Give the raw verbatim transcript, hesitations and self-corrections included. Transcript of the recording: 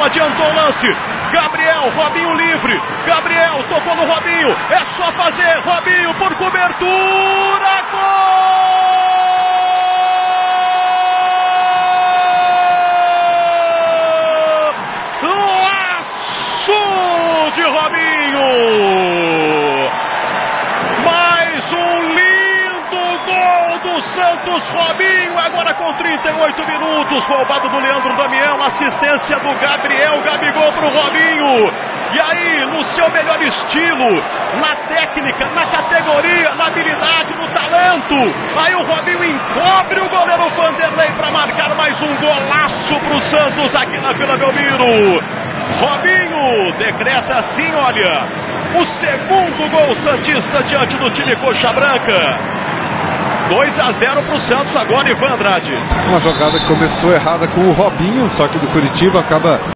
Gabriel adiantou o lance. Gabriel, Robinho livre. Gabriel tocou no Robinho. É só fazer. Robinho por cobertura. Gol! Laço de Robinho. Mais um lindo gol do Santos. Robinho agora com trinta e oito minutos. Roubado do Leandro Damião. Assistência do Gabriel. Gabigol pro Robinho. E aí, no seu melhor estilo, na técnica, na categoria, na habilidade, no talento. Aí o Robinho encobre o goleiro Vanderlei para marcar mais um golaço pro Santos aqui na Vila Belmiro. Robinho decreta assim, olha, o segundo gol santista diante do time Coxa Branca. dois a zero pro Santos agora, Ivan Andrade. Uma jogada que começou errada com o Robinho, só que do Curitiba acaba